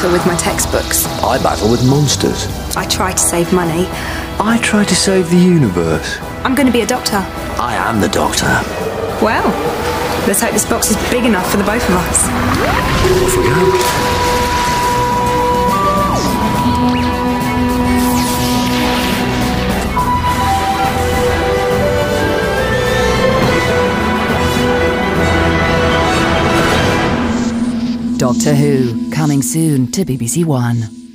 battle with my textbooks. I battle with monsters. I try to save money. I try to save the universe. I'm going to be a doctor. I am the Doctor. Well, let's hope this box is big enough for the both of us. Off we go. Doctor Who, coming soon to BBC One.